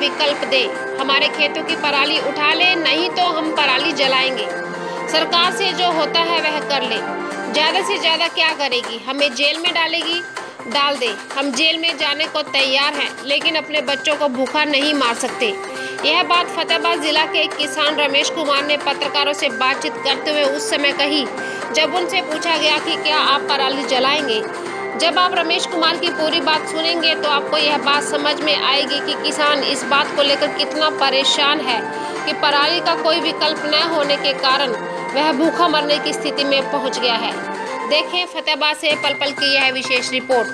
विकल्प दे, हमारे खेतों की पराली उठा ले, नहीं तो हम पराली जलाएंगे। सरकार से जो होता है वह कर ले, ज़्यादा से ज़्यादा क्या करेगी, हमें जेल में डालेगी, डाल दे। हम जेल में जाने को तैयार हैं, लेकिन अपने बच्चों को भूखा नहीं मार सकते। यह बात फतेहाबाद जिला के एक किसान रमेश कुमार ने पत्रकारों से बातचीत करते हुए उस समय कही, जब उनसे पूछा गया कि क्या आप पराली जलाएंगे। जब आप रमेश कुमार की पूरी बात सुनेंगे तो आपको यह बात समझ में आएगी कि किसान इस बात को लेकर कितना परेशान है कि पराली का कोई विकल्प न होने के कारण वह भूखा मरने की स्थिति में पहुंच गया है। देखें फतेहाबाद से पल पल की यह विशेष रिपोर्ट।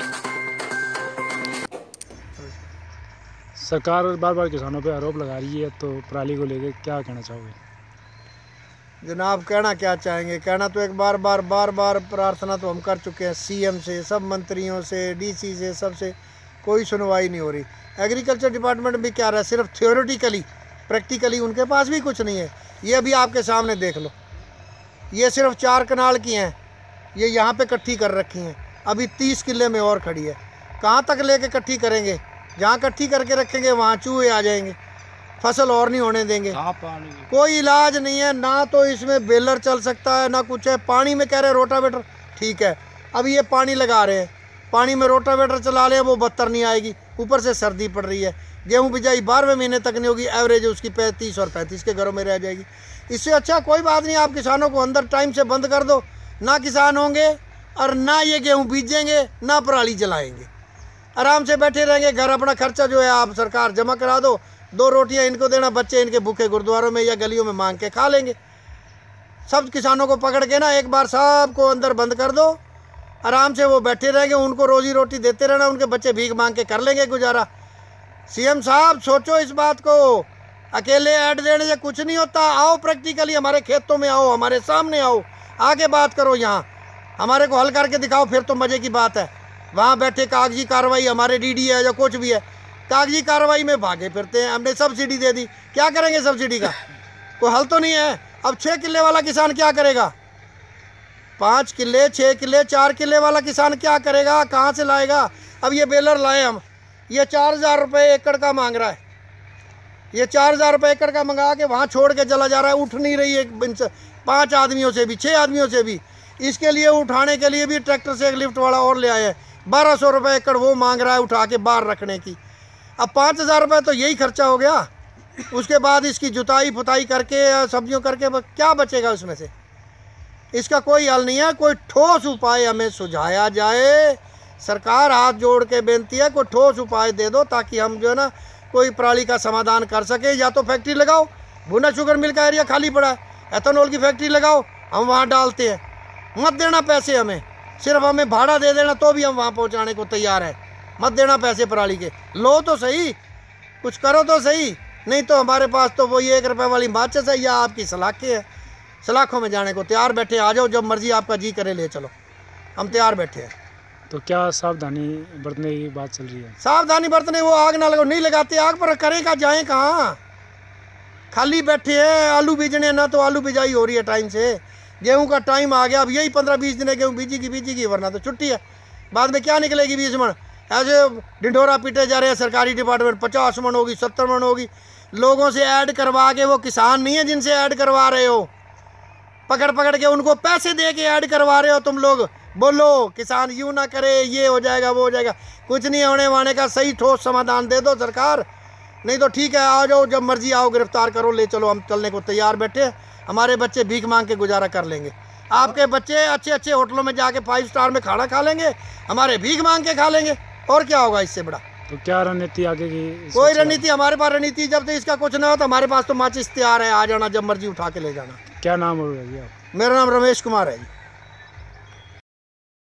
सरकार बार बार किसानों पे आरोप लगा रही है, तो पराली को लेकर क्या कहना चाहोगे? जनाब कहना क्या चाहेंगे, कहना तो एक बार बार प्रार्थना तो हम कर चुके हैं, सीएम से, सब मंत्रियों से, डीसी से, सबसे कोई सुनवाई नहीं हो रही। एग्रीकल्चर डिपार्टमेंट भी क्या रहा है, सिर्फ थ्योरेटिकली, प्रैक्टिकली उनके पास भी कुछ नहीं है। ये अभी आपके सामने देख लो, ये सिर्फ 4 कनाल की हैं, ये यहाँ पे इकट्ठी कर रखी हैं, अभी 30 किले में और खड़ी है। कहाँ तक लेके इकट्ठी करेंगे? जहाँ इकट्ठी करके रखेंगे वहाँ चूहे आ जाएंगे, फसल और नहीं होने देंगे। कोई इलाज नहीं है, ना तो इसमें बेलर चल सकता है ना कुछ है। पानी में कह रहे रोटावेटर, ठीक है, अभी ये पानी लगा रहे हैं, पानी में रोटावेटर चला रहे हैं, वो बदतर नहीं आएगी। ऊपर से सर्दी पड़ रही है, गेहूं बिजाई 12वें महीने तक नहीं होगी, एवरेज उसकी 30 और 35 के घरों में रह जाएगी। इससे अच्छा कोई बात नहीं, आप किसानों को अंदर टाइम से बंद कर दो, ना किसान होंगे और ना ये गेहूँ बीजेंगे, ना पराली जलाएंगे, आराम से बैठे रहेंगे। घर अपना खर्चा जो है आप सरकार जमा करा दो, 2 रोटियां इनको देना, बच्चे इनके भूखे गुरुद्वारों में या गलियों में मांग के खा लेंगे। सब किसानों को पकड़ के ना एक बार सबको अंदर बंद कर दो, आराम से वो बैठे रहेंगे, उनको रोजी रोटी देते रहना, उनके बच्चे भीख मांग के कर लेंगे गुजारा। सीएम साहब सोचो इस बात को, अकेले ऐड देने से कुछ नहीं होता। आओ प्रैक्टिकली हमारे खेतों में आओ, हमारे सामने आओ, आके बात करो, यहाँ हमारे को हल करके दिखाओ, फिर तो मज़े की बात है। वहाँ बैठे कागजी कार्रवाई, हमारे डीडी है या कुछ भी है, कागजी कार्रवाई में भागे फिरते हैं। हमने सब्सिडी दे दी, क्या करेंगे सब्सिडी का? कोई हल तो नहीं है। अब 6 किले वाला किसान क्या करेगा? 5 किले, 6 किले, 4 किले वाला किसान क्या करेगा? कहाँ से लाएगा? अब ये बेलर लाए हम, ये 4000 रुपये एकड़ का मांग रहा है, ये 4000 रुपये एकड़ का मंगा के वहाँ छोड़ के चला जा रहा है। उठ नहीं रही है 5 आदमियों से भी, 6 आदमियों से भी। इसके लिए उठाने के लिए भी ट्रैक्टर से एक लिफ्ट वाला और ले आए हैं, 1200 रुपये एकड़ वो मांग रहा है उठा के बाहर रखने की। अब 5000 रुपये तो यही खर्चा हो गया, उसके बाद इसकी जुताई पुताई करके सब्जियों करके क्या बचेगा उसमें से? इसका कोई हल नहीं है। कोई ठोस उपाय हमें सुझाया जाए, सरकार हाथ जोड़ के बेनती है, कोई ठोस उपाय दे दो ताकि हम जो है ना कोई पराली का समाधान कर सके। या तो फैक्ट्री लगाओ, भुना शुगर मिल का एरिया खाली पड़ा है, एथेनॉल की फैक्ट्री लगाओ, हम वहाँ डालते हैं। मत देना पैसे हमें, सिर्फ हमें भाड़ा दे देना तो भी हम वहाँ पहुँचाने को तैयार है। मत देना पैसे पराली के, लो तो सही, कुछ करो तो सही, नहीं तो हमारे पास तो वही 1 रुपये वाली माचिस है या आपकी सलाखें है, सलाखों में जाने को तैयार बैठे। आ जाओ, जब मर्जी आपका जी करे ले चलो, हम तैयार बैठे हैं। तो क्या सावधानी बरतने की बात चल रही है? सावधानी बरतने, वो आग ना लगाओ, नहीं लगाते आग पर, करेगा जाए कहाँ? खाली बैठे हैं, आलू बीजने ना तो आलू बिजाई हो रही है टाइम से, गेहूं का टाइम आ गया, अब यही 15-20 दिन है गेहूँ बीजेगी, वरना तो छुट्टी है। बाद में क्या निकलेगी 20 मन? ऐसे ढिंढोरा पीटे जा रहे हैं सरकारी डिपार्टमेंट, 50 मन होगी, 70 मन होगी। लोगों से ऐड करवा के, वो किसान नहीं है जिनसे ऐड करवा रहे हो, पकड़ पकड़ के उनको पैसे दे के ऐड करवा रहे हो तुम लोग। बोलो किसान यूँ ना करे, ये हो जाएगा वो हो जाएगा, कुछ नहीं होने वाने का। सही ठोस समाधान दे दो सरकार, नहीं तो ठीक है आ जाओ, जब मर्जी आओ, गिरफ्तार करो, ले चलो, हम चलने को तैयार बैठे। हमारे बच्चे भीख मांग के गुजारा कर लेंगे, आपके बच्चे अच्छे अच्छे होटलों में जाके 5 स्टार में खाना खा लेंगे, हमारे भीख मांग के खा लेंगे, और क्या होगा इससे बड़ा? तो क्या रणनीति आगे की? कोई रणनीति, हमारे पास रणनीति जब तक इसका कुछ ना हो तो हमारे पास तो माचिस तैयार है, आ जाना, जब मर्जी उठा के ले जाना। क्या नाम होगा जी आप? मेरा नाम रमेश कुमार है जी।